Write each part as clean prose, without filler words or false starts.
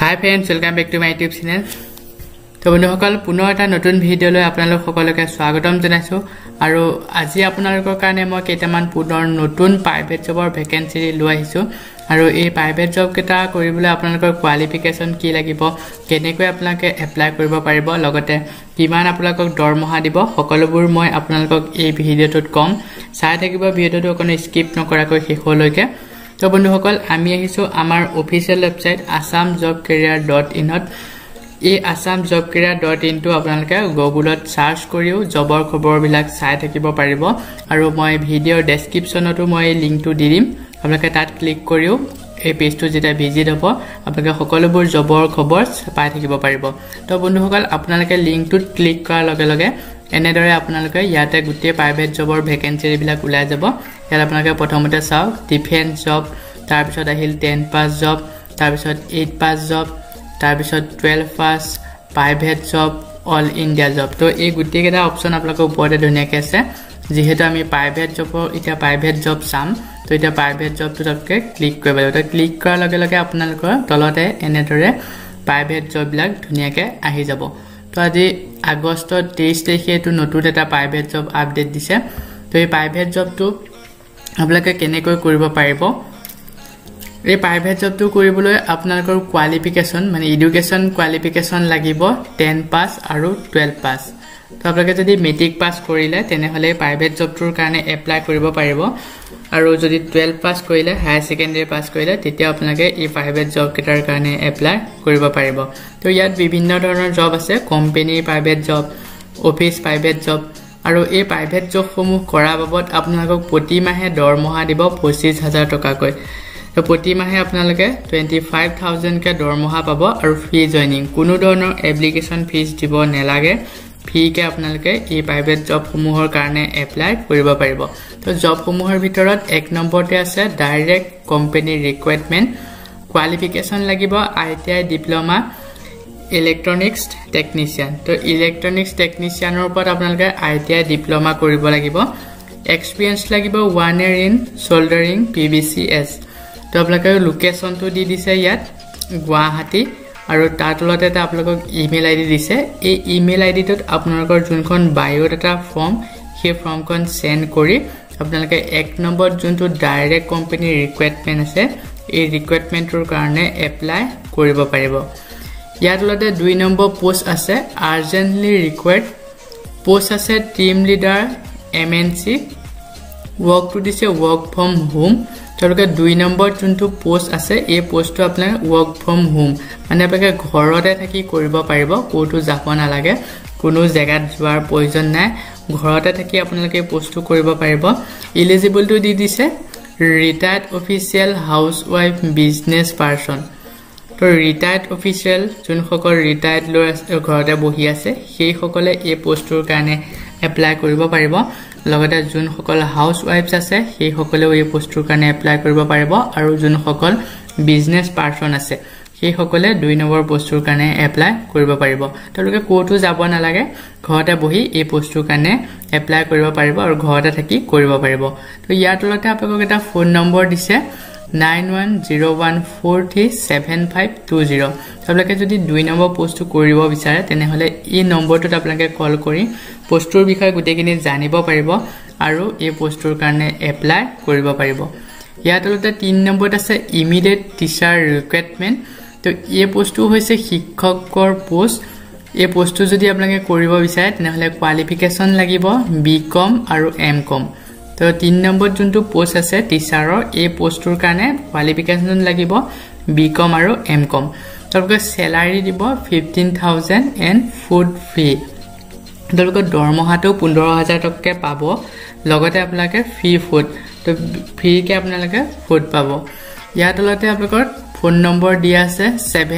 Hi friends, welcome back to my YouTube channel. তো বন্ধুসকল পুনৰ এটা নতুন ভিডিঅ লৈ আপোনালোক সকলোকে স্বাগতম জনাইছো আৰু আজি আপোনালোকৰ কাৰণে মই কেইটামান পুনৰ নতুন প্ৰাইভেট জবৰ ভেকেন্সি লৈ আহিছো আৰু এই প্ৰাইভেট জব কেটা কৰিবলৈ আপোনালোকৰ কোৱালিফিকেশন কি লাগিব কেনেকৈ আপোনালোকে এপ্লাই কৰিব পাৰিব লগতে কিমান আপোনালোকক দৰমহা দিব সকলোবোৰ মই আপোনালোকক এই ভিডিঅটোত কম চাই থাকিব ভিডিঅটো কোনো স্কিপ নকৰাকৈ শেষলৈকে তো বন্ধুসকল আমি আহিছো আমাৰ অফিচিয়েল ওয়েবসাইট assamjobcareer.in ত এই assamjobcareer.in টো আপোনালোকে গুগলত সাৰ্চ কৰিও জবৰ খবৰবিলাক চাই থাকিব পাৰিব আৰু মই ভিডিঅৰ ডেসক্ৰিপচনতো মই লিংকটো দি দিম আপোনালোকে তাত ক্লিক কৰিও এই পেজটো যেটা ভিজিট হ'ব আপোনালোকে সকলোবোৰ জবৰ খবৰ পাই থাকিব পাৰিব তো বন্ধুসকল আপোনালোকে লিংকটোত ক্লিক কৰাৰ লগে লগে এনেদৰে আপোনালোকে ইয়াতে গুটি প্ৰাইভেট জবৰ ভেকেন্সি বিলাক ওলাই যাব ইয়াত আপোনালোকে প্ৰথমতে চাওক ডিফেন্স জব তাৰ পিছত আহিল 10 পাস জব তাৰ পিছত 8 পাস জব তাৰ পিছত 12 pass private job all India job তো এই গুটি কেটা অপচন আপোনালোকৰ ওপৰতে ধুনিয়াকৈ আছে যেহেতু আমি প্ৰাইভেট জবৰ এটা প্ৰাইভেট জব চাম তো এটা প্ৰাইভেট জবটো তককে ক্লিক কৰিব লাগিব তো ক্লিক কৰাৰ লগে লগে আপোনালোকৰ তলতে এনেদৰে প্ৰাইভেট জব বিলাক ধুনিয়াকৈ আহি যাব তো আজি আগষ্ট 23 তাৰিখে এটো নতুন এটা প্ৰাইভেট জব আপডেট দিছে তো এই প্ৰাইভেট জবটো আপোনালোকে কেনেকৈ কৰিব পাৰিব এই প্ৰাইভেট জবটো কৰিবলৈ আপোনালোকৰ কোৱালিফিকেশন মানে এডুকেশন কোৱালিফিকেশন লাগিব 10 পাস আৰু 12 পাস তো আপোনালোকে যদি মেট্ৰিক পাস কৰিলে তেনেহলে প্ৰাইভেট জবটোৰ কাৰণে এপ্লাই কৰিব পাৰিব আৰু যদি 12 পাস কৰিলে হায়াৰ সেকেন্ডাৰী পাস কৰিলে তেতিয়া আপোনালোকে এই প্ৰাইভেট জব কেটাৰ কাৰণে এপ্লাই কৰিব পাৰিব তো ইয়াত বিভিন্ন ধৰণৰ জব আছে company private job office private job আৰু এই প্ৰাইভেট জবসমূহ কৰা বাবদ আপোনালোকক প্ৰতি মাহে দৰমহা দিব 25000 টকাকৈ তো প্ৰতি মাহে আপোনালোকে 25000 কে দৰমহা পাব আৰু ফ্ৰী জয়নিং কোনো ধৰণৰ এপ্লিকেশন ফিজ দিব নেলাগে ফ্ৰী কে আপোনালোকে এই প্ৰাইভেট জব সমূহৰ কাৰণে এপ্লাই কৰিব পাৰিব তো জব সমূহৰ ভিতৰত এক নম্বৰতে আছে ডাইৰেক্ট কোম্পানী ৰিকুৱাৰমেন্ট কোৱালিফিকেশন লাগিব ITI ডিপ্লোমা ইলেক্ট্ৰনিক্স টেকনিশিয়ান তো ইলেক্ট্ৰনিক্স টেকনিশিয়ানৰ ওপৰত আপোনালোকে ITI ডিপ্লোমা কৰিব লাগিব এক্সপেৰিয়েন্স লাগিব 1 year ইন সোল্ডাৰিং PVCS তো আপোনালোকে লোকেশনটো দি দিছে ইয়াত গুৱাহাটী আৰু তাৰ তলতে এটা আপোনালোকক ইমেইল আইডি দিছে এই ইমেইল আইডিটোত আপোনালোকৰ যোনখন বায়োডাটা ফৰ্ম সেই ফৰ্মখন সেন্ড কৰি আপোনালোকে এক নম্বৰ যোনটো ডাইৰেক্ট কোম্পানী ৰিকুৱাৰমেন্ট আছে এই ৰিকুৱাৰমেন্টৰ কাৰণে এপ্লাই কৰিব পাৰিব ইয়াৰ তলতে 2 নম্বৰ পোষ্ট আছে আৰ্জেন্টলি ৰিকুৱাৰ্ড পোষ্ট আছে team leader MNC work to দিছে ওয়ার্ক ফ্রম হোম তলকে 2 নম্বৰ যোনটো পোষ্ট আছে এই পোষ্টটো আপোনাক ওয়ার্ক ফ্রম হোম মানে আপোনাক ঘৰতে থাকি কৰিব পাৰিব কোটো যাব নালাগে কোনো জায়গাত যোৱাৰ প্ৰয়োজন নাই ঘৰতে থাকি আপোনালোকে পোষ্টটো কৰিব পাৰিব এলিজিবল টু দি দিছে retired official housewife business person তো ৰিটায়াৰ্ড অফিচিয়েল যোন সকল ৰিটায়াৰ্ড লৈ ঘৰতে বহি আছে সেই সকলে এই পোষ্টৰ কাৰণে এপ্লাই কৰিব পাৰিব লগতে যোন সকল হাউসৱাইফছ আছে সেই সকলেও এই পোষ্টৰ কাৰণে এপ্লাই কৰিব পাৰিব আৰু যোন সকল বিজনেস পারসন আছে সেই সকলে 2 নম্বৰ পোষ্টৰ কাৰণে এপ্লাই কৰিব পাৰিব তেওঁলোকে কোটো যাব নালাগে ঘৰতে বহি এই পোষ্টৰ কাৰণে এপ্লাই কৰিব পাৰিব আৰু ঘৰতে থাকি কৰিব পাৰিব তো ইয়াৰ তলতে আপোনালোকক এটা ফোন নম্বৰ দিছে 9101437520 আপোনালোকে যদি 2 নম্বৰ পোষ্টটো কৰিব বিচাৰে তেনেহলে এই নম্বৰটোত আপোনালোকে কল কৰি পোষ্টৰ বিষয়ে গুটেকিনি জানিব পাৰিব আৰু এই পোষ্টৰ কাৰণে এপ্লাই কৰিব পাৰিব ইয়াৰ তলতে 3 নম্বৰত আছে ইমিডিয়েট টিচাৰ ৰিকুৱাৰমেন্ট তো এই পোষ্টটো হৈছে শিক্ষকৰ পোষ্ট এই পোষ্টটো যদি আপোনালোকে কৰিব বিচাৰে তেনেহলে কোৱালিফিকেশন লাগিব BCom আৰু MCom তো 3 নম্বৰ যোনটো পোষ্ট আছে টিচাৰৰ এই পোষ্টৰ কাৰণে কোৱালিফিকেশন লাগিব BCom আৰু MCom তলকে স্যালাৰি দিব 15000 এন্ড ফুড ফ্ৰী তলকে দৰমহাটো 15000 টকাকে পাব লগতে আপোনালোকে ফ্ৰী ফুড তো ফ্ৰী কে আপোনালোকে ফুড পাব ইয়াৰ তলতে আপোনালোকৰ ফোন নম্বৰ দিয়া আছে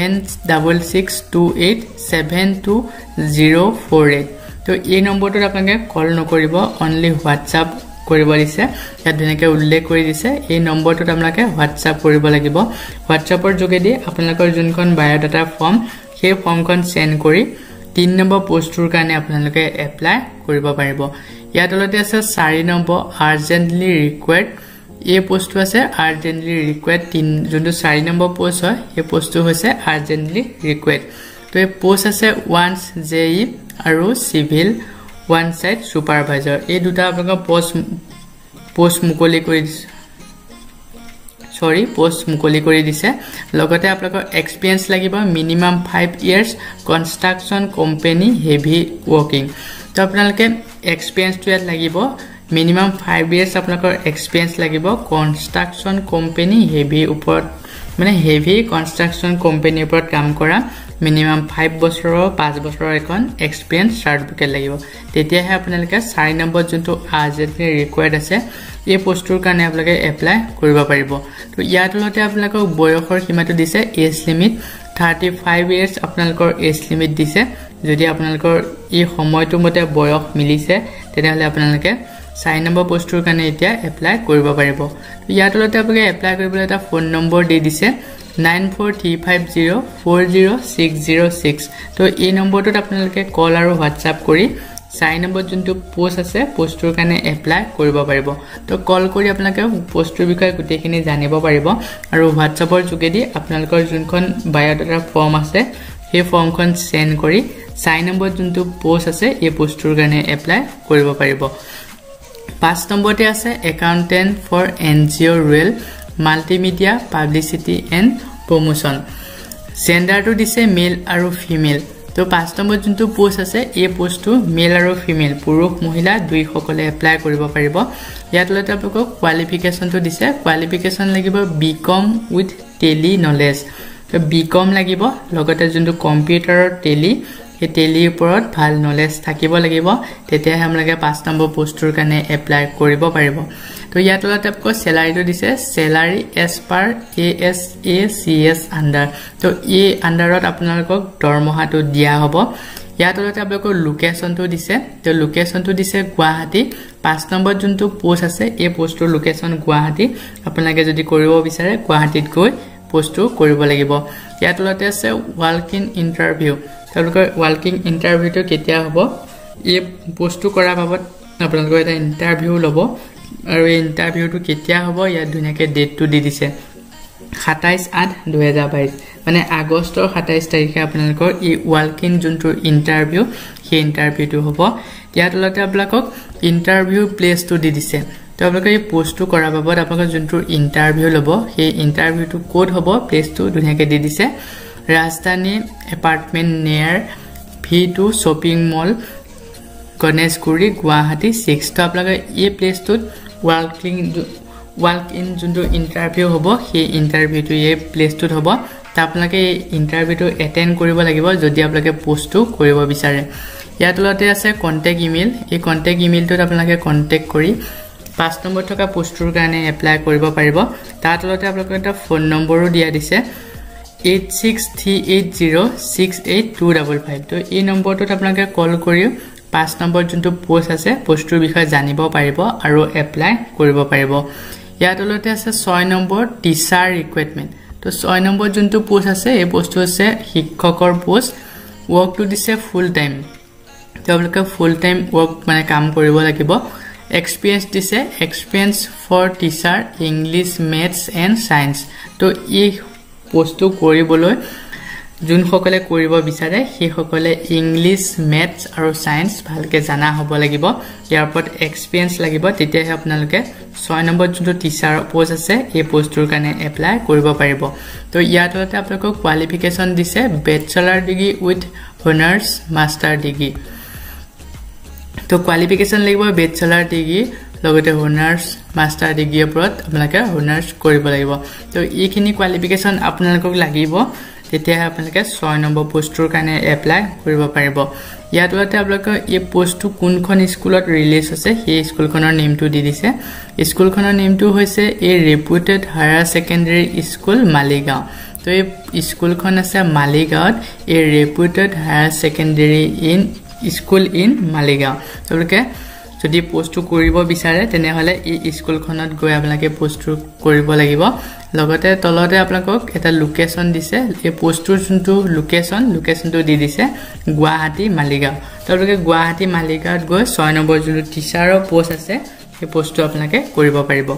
7662872048 তো এই নম্বৰটোত আপোনালোকে কল নকৰিব অনলি হোৱাটসঅ্যাপ কৰিব দিছে ইয়াত ধুনিয়াকৈ উল্লেখ কৰি দিছে এই নম্বৰটোত আপোনালোকে হোৱাটসঅ্যাপ কৰিব লাগিব হোৱাটসঅ্যাপৰ যোগেদি আপোনালোকৰ যোনখন বায়োডাটা ফৰ্ম সেই ফৰ্মখন সেন্ড কৰি 3 নম্বৰ পোষ্টৰ কাৰণে আপোনালোকে এপ্লাই কৰিব পাৰিব ইয়াত তলতে আছে 4 নম্বৰ আৰ্জেন্টলি ৰিকুৱাৰ্ড এই পোষ্টটো আছে আৰ্জেন্টলি ৰিকুৱেৰ্ড যোনটো 4 নম্বৰ পোষ্ট হয় এই পোষ্টটো হৈছে আৰ্জেন্টলি ৰিকুৱেৰ্ড তো এই পোষ্ট আছে ওয়ান্স জেই আৰু সিভিল ওয়ান সাইড সুপাৰভাইজাৰ এই দুটা আপোনাক পোষ্ট মুকলি কৰি দিছে পোষ্ট মুকলি কৰি দিছে লগতে আপোনাক এক্সপেৰিয়েন্স লাগিব minimum 5 years construction company heavy working তো আপোনালোকে এক্সপেৰিয়েন্সটো ইয়াত লাগিব মিনিমাম 5 ইয়াৰ্স আপোনালোকৰ এক্সপেৰিয়েন্স লাগিব কনস্ট্ৰাকচন কোম্পানী হেভি ওপৰত মানে হেভি কনস্ট্ৰাকচন কোম্পানীৰ ওপৰত কাম কৰা মিনিমাম 5 বছৰৰ 5 বছৰৰ এখন এক্সপেৰিয়েন্স সাৰ্টিফিকেট লাগিব তেতিয়াহে আপোনালোকে 4 নম্বৰ যোনটো আৰ্জেন্টলি ৰিকুৱাৰ্ড আছে এই পোষ্টৰ কাৰণে আপোনালোকে এপ্লাই কৰিব পাৰিব তো ইয়াৰ তলতে আপোনালোকক বয়সৰ সীমাটো দিছে এজ লিমিট 35 ইয়াৰ্স আপোনালোকৰ এজ লিমিট দিছে যদি আপোনালোকৰ এই সময়টো মতে বয়স মিলিছে তেতিয়াহলে আপোনালোকে 4 নম্বৰ পোষ্টৰ কাৰণে এতিয়া এপ্লাই কৰিব পাৰিব ইয়াৰ তলতে আপোনালোকে এপ্লাই কৰিবলৈ এটা ফোন নম্বৰ দি দিছে 9435040606 তো এই নম্বৰটোত আপোনালোকে কল আৰু হোৱাটসঅ্যাপ কৰি 4 নম্বৰ যোনটো পোষ্ট আছে পোষ্টৰ কাৰণে এপ্লাই কৰিব পাৰিব তো কল কৰি আপোনালোকে পোষ্টৰ বিষয়ে গোটেইখিনি জানিব পাৰিব আৰু হোৱাটসঅ্যাপৰ যোগেদি আপোনালোকৰ যোনখন বায়োডাটা ফৰ্ম আছে সেই ফৰ্মখন সেন্ড কৰি 4 নম্বৰ যোনটো পোষ্ট আছে এই পোষ্টৰ কাৰণে এপ্লাই কৰিব পাৰিব 5 নম্বৰতে আছে accountant for NGO rural multimedia publicity and promotion জেন্ডাৰটো দিছে মেল আৰু ফিমেল তো 5 নম্বৰ যোনটো পোষ্ট আছে এই পোষ্টটো মেল আৰু ফিমেল পুৰুষ মহিলা দুই সকলে এপ্লাই কৰিব পাৰিব ইয়াত লতে আপোনাক কোৱালিফিকেশনটো দিছে কোৱালিফিকেশন লাগিব বিকম উইথ টেলি নলেজ তো বিকম লাগিব লগতে যোনটো কম্পিউটাৰৰ টেলি এই টেলিৰ ওপৰত ভাল নলেজ থাকিব লাগিব তেতিয়াহে আপোনালোকে 5 নম্বৰ পোষ্টৰ কাৰণে এপ্লাই কৰিব পাৰিব তো ইয়াত তলতে আপোনাক স্যালাৰিটো দিছে salary as per ASACS under তো এই আন্ডাৰত আপোনালোকক দৰমহাটো দিয়া হ'ব ইয়াত তলতে আপোনাক লোকেশনটো দিছে তো লোকেশনটো দিছে গুৱাহাটী 5 নম্বৰ যোনটো পোষ্ট আছে এই পোষ্টৰ লোকেশন গুৱাহাটী আপোনালোকে যদি কৰিব বিচাৰে গুৱাহাটীত গৈ পোষ্টটো কৰিব লাগিব ইয়াত তলতে আছে ওয়াক ইন ইন্টাৰভিউ তেওঁলোকৰ ওয়াকিং ইন্টাৰভিউটো কেতিয়া হ'ব এই পোষ্টটো কৰা বাবদ আপোনালোকৰ এটা ইন্টাৰভিউ ল'ব আৰু এই ইন্টাৰভিউটো কেতিয়া হ'ব ইয়াত ধুনিয়াকে ডেটটো দি দিছে 27/8/2022 মানে আগষ্টৰ 27 তাৰিখে আপোনালোকৰ এই ওয়াকিং যোনটো ইন্টাৰভিউ সেই ইন্টাৰভিউটো হ'ব ইয়াত তলতে আপোনালোকক ইন্টাৰভিউ প্লেচটো দি দিছে তো আপোনালোকে এই পোষ্টটো কৰা বাবদ আপোনালোকৰ যোনটো ইন্টাৰভিউ ল'ব সেই ইন্টাৰভিউটো কোড হ'ব প্লেচটো ধুনিয়াকে দি দিছে ৰাজধানী এপাৰ্টমেন্ট নিয়াৰ V2 shopping mall Ganeshguri Guwahati 6 তো আপোনালোকে এই প্লেচটোত ওয়াক ইন যোনটো ইন্টাৰভিউ হ'ব সেই ইন্টাৰভিউটো এই প্লেচটোত হ'ব তা আপোনালোকে এই ইন্টাৰভিউটো এটেন্ড কৰিব লাগিব যদি আপোনালোকে পোষ্টটো কৰিব বিচাৰে ইয়াত তলতে আছে কন্টাক্ট ইমেইল এই কন্টাক্ট ইমেইলটোত আপোনালোকে কন্টাক্ট কৰি 5 নম্বৰ থকা পোষ্টৰ কাৰণে এপ্লাই কৰিব পাৰিব তাৰ তলতে আপোনালোকৰ এটা ফোন নম্বৰো দিয়া দিছে 8638068255 তো এই নম্বৰটোত আপোনালোকে কল কৰি 5 নম্বৰ যোনটো পোষ্ট আছে পোষ্টৰ বিষয়ে জানিব পাৰিব আৰু এপ্লাই কৰিব পাৰিব ইয়াত তলতে আছে 6 নম্বৰ টিচাৰ ৰিকুৱাৰমেন্ট তো 6 নম্বৰ যোনটো পোষ্ট আছে এই পোষ্টটো আছে শিক্ষকৰ পোষ্ট ওয়াৰ্কটো দিছে ফুল টাইম তো আপোনালোকে ফুল টাইম ওয়াৰ্ক মানে কাম কৰিব লাগিব এক্সপেৰিয়েন্স দিছে experience for teacher English maths and science তো এই পোষ্টটো কৰিবলৈ যোন সকলে কৰিব বিচাৰে সেই সকলে ইংলিশ মেথছ আৰু সায়েন্স ভালকে জানা হ'ব লাগিব ইয়াৰ ওপৰত এক্সপেৰিয়েন্স লাগিব তেতিয়াহে আপোনালোকে 6 নম্বৰ যোনটো টিচাৰ পোষ্ট আছে এই পোষ্টৰ কাৰণে এপ্লাই কৰিব পাৰিব তো ইয়াত তলতে আপোনালোকক কোৱালিফিকেশন দিছে bachelor degree with honours master degree তো কোৱালিফিকেশন লাগিব বেচেলাৰ ডিগ্ৰী লগতে অনাৰ্স মাষ্টাৰ ডিগ্ৰীৰ ওপৰত আপোনালোকে অনাৰ্স কৰিব লাগিব তো এইখিনি কোৱালিফিকেশন আপোনালোকক লাগিব তেতিয়াহে আপোনালোকে 6 নম্বৰ পোষ্টৰ কাৰণে এপ্লাই কৰিব পাৰিব ইয়াত তলতে আপোনালোকে এই পোষ্টটো কোনখন স্কুলত ৰিলিজ হৈছে সেই স্কুলখনৰ নেমটো দি দিছে স্কুলখনৰ নেমটো হৈছে a reputed higher secondary school Maligaon তো এই স্কুলখন আছে মালিগাঁৱত a reputed higher secondary school in Maligaon তেওঁলোকে যদি পোষ্টটো কৰিব বিচাৰে তেনেহলে এই স্কুলখনত গৈ আপোনালোকে পোষ্টটো কৰিব লাগিব লগতে তলতে আপোনালোকক এটা লোকেশন দিছে এই পোষ্টটোৰ যোনটো লোকেশনটো দি দিছে গুৱাহাটী মালিগাঁও তেওঁলোকে গুৱাহাটী মালিগাঁৱত গৈ 6 নম্বৰ যোনটো টিচাৰৰ পোষ্ট আছে এই পোষ্টটো আপোনালোকে কৰিব পাৰিব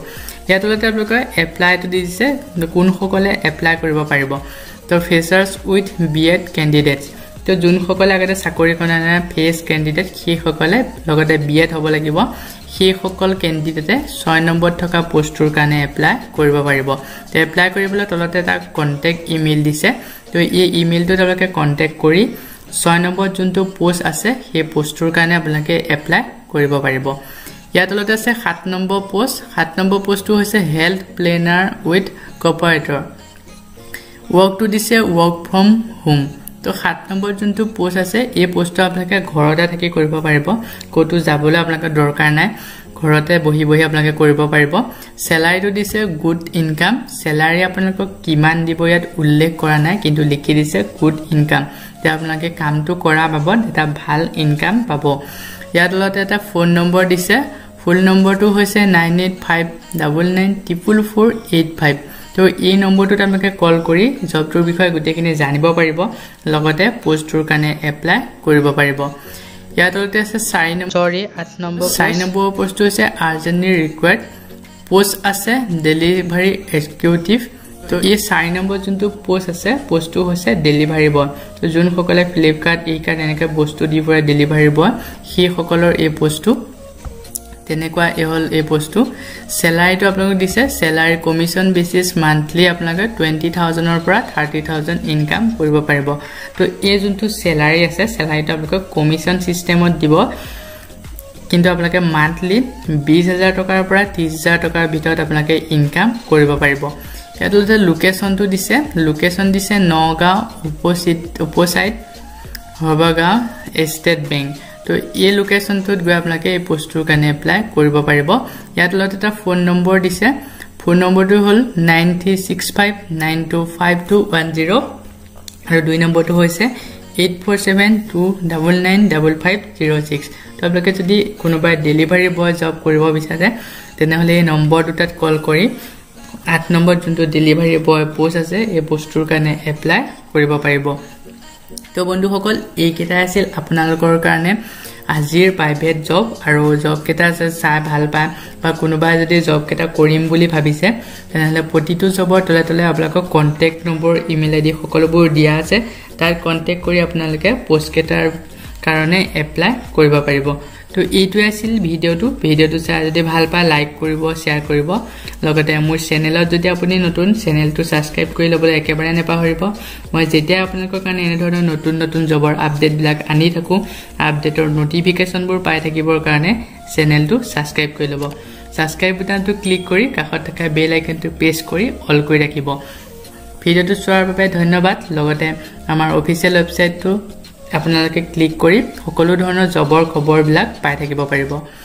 ইয়াত তলতে আপোনালোকে এপ্লাইটো দিছে কোনসকলে এপ্লাই কৰিব পাৰিব তো ফ্ৰেছাৰ্ছ উইথ বিএড কেণ্ডিডেটছ তো যোনসকলে আগতে চাকৰি কৰা নাই ফ্ৰেছ কেণ্ডিডেট সেইসকলে লগতে বিএড হ'ব লাগিব সেইসকল কেণ্ডিডেটে 6 নম্বৰ থকা পোষ্টৰ কাৰণে এপ্লাই কৰিব পাৰিব তো এপ্লাই কৰিবলৈ তলতে এটা কন্টেক্ট ইমেইল দিছে তো এই ইমেইলটো আপোনালোকে কন্টেক্ট কৰি 6 নম্বৰ যোনটো পোষ্ট আছে সেই পোষ্টৰ কাৰণে আপোনালোকে এপ্লাই কৰিব পাৰিব ইয়াত তলতে আছে 7 নম্বৰ পোষ্টটো হৈছে health planner with corporator work দিছে ওয়ার্ক ফ্রম হোম তো 7 নম্বৰ যোনটো পোষ্ট আছে এই পোষ্টটো আপোনালোকে ঘৰতে থাকি কৰিব পাৰিব কোটো যাবলৈ আপোনালোকৰ দৰকাৰ নাই ঘৰতে বহি আপোনালোকে কৰিব পাৰিব স্যালাৰিটো দিছে গুড ইনকাম স্যালাৰি আপোনালোকক কিমান দিব ইয়াত উল্লেখ কৰা নাই কিন্তু লিখি দিছে গুড ইনকাম তে আপোনালোকে কামটো কৰা বাবদ এটা ভাল ইনকাম পাব ইয়াত তলতে এটা ফোন নম্বৰ দিছে ফুল নম্বৰটো হৈছে 9859944485 তো এই নম্বৰটোত আপোনালোকে কল কৰি জবটোৰ বিষয়ে গোটেইখিনি জানিব পাৰিব লগতে পোষ্টটোৰ কাৰণে এপ্লাই কৰিব পাৰিব ইয়াত তলতে আছে 8 নম্বৰ পোষ্টটো হৈছে আৰ্জেন্টলি ৰিকোয়াৰ্ড পোষ্ট আছে ডেলিভাৰী এক্সিকিউটিভ তো এই 4 নম্বৰ যোনটো পোষ্ট আছে পোষ্টটো হৈছে ডেলিভাৰী বয় তো যোনসকলে ফ্লিপকাৰ্ট ই-কাৰ্ট এনেকৈ বস্তু দি পৰে ডেলিভাৰী বয় সেই সকলৰ এই পোষ্টটো তেনেকুৱা এহল এই পোষ্টটো স্যালাৰিটো আপোনালোক দিছে স্যালাৰি কমিশন বেচিস মান্থলি আপোনালোকে 20000 ৰ পৰা 30000 ইনকাম কৰিব পাৰিব তো এই যোনটো স্যালাৰি আছে স্যালাৰিটো আপোনালোক কমিশন সিস্টেমত দিব কিন্তু আপোনালোকে মান্থলি 20000 টকাৰ পৰা 30000 টকাৰ ভিতৰত আপোনালোকে ইনকাম কৰিব পাৰিব ইয়াতে লোকেশনটো দিছে Nagaon opposite Haibargaon state bank তো এই লোকেশনটোত গৈ আপোনালোকে এই পোষ্টটোৰ কাৰণে এপ্লাই কৰিব পাৰিব ইয়াত তলত এটা ফোন নম্বৰ দিছে ফোন নম্বৰটো হ'ল 9365925210 আৰু দুই নম্বৰটো হৈছে 8472995506 তো আপোনালোকে যদি কোনোবাই ডেলিভাৰী বয় জব কৰিব বিচাৰে তেনেহলে এই নম্বৰ দুটাত কল কৰি 8 নম্বৰ যোনটো ডেলিভাৰী বয় পোষ্ট আছে এই পোষ্টটোৰ কাৰণে এপ্লাই কৰিব পাৰিব তো বন্ধুসকল এই কেটা আছিল আপোনালোকৰ কাৰণে আজিৰ প্ৰাইভেট জব আৰু জব কেটা আছে চাই ভাল পায় বা কোনোবাই যদি জব কেটা কৰিম বুলি ভাবিছে তেনেহলে প্ৰতিটো জবৰ তলে তলে আপোনালোকৰ কন্টেক্ট নম্বৰ ইমেইল আইডি সকলোবোৰ দিয়া আছে তাৰ কন্টেক্ট কৰি আপোনালোকে পোষ্ট কেটাৰ কাৰণে এপ্লাই কৰিব পাৰিব তো এইটো আছিল ভিডিওটো চাই যদি ভাল পায় লাইক কৰিব শেয়াৰ কৰিব লগতে মোৰ চেনেলত যদি আপুনি নতুন চেনেলটো সাবস্ক্ৰাইব কৰি লবলৈ একেবাৰে নেপাহৰিব মই যেতিয়া আপোনালোকৰ কাৰণে এনে ধৰণৰ নতুন জবৰ আপডেট বিলাক আনি থাকো আপডেটৰ নোটিফিকেশনবোৰ পাই থাকিবৰ কাৰণে চেনেলটো সাবস্ক্ৰাইব কৰি লব সাবস্ক্ৰাইব বুটানটো ক্লিক কৰি কাষত থকা বেল আইকনটো প্ৰেছ কৰি অল কৰি ৰাখিব ভিডিওটো চোৱাৰ বাবে ধন্যবাদ লগতে আমাৰ অফিচিয়েল ৱেবসাইটটো আপোনালোকে ক্লিক কৰি সকলো ধৰণৰ জবৰ খবৰবিলাক পাই থাকিব পাৰিব